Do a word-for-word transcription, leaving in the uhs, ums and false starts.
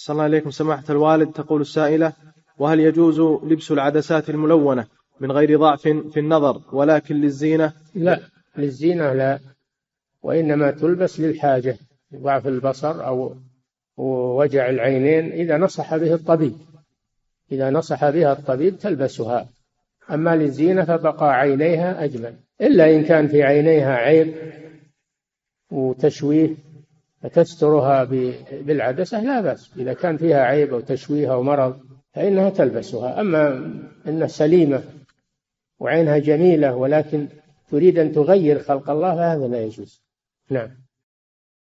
صلى الله عليكم سماحة الوالد. تقول السائلة: وهل يجوز لبس العدسات الملونة من غير ضعف في النظر ولكن للزينة؟ لا، للزينة لا، وإنما تلبس للحاجة، ضعف البصر أو ووجع العينين إذا نصح به الطبيب، إذا نصح بها الطبيب تلبسها. أما للزينة فبقى عينيها أجمل، إلا إن كان في عينيها عيب وتشويه فتسترها بالعدسة لا بأس. إذا كان فيها عيب أو تشويه أو مرض فإنها تلبسها. أما إنها سليمة وعينها جميلة ولكن تريد أن تغير خلق الله فهذا لا يجوز. نعم.